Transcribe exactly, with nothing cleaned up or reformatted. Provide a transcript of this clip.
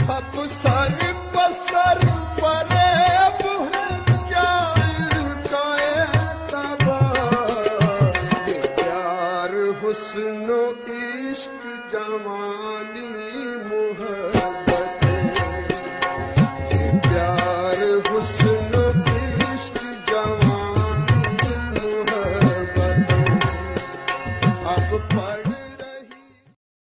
अब सर पसर फरेब है क्या इनका एतबा। ये प्यार हुस्न इश्क जवानी मुहब्बत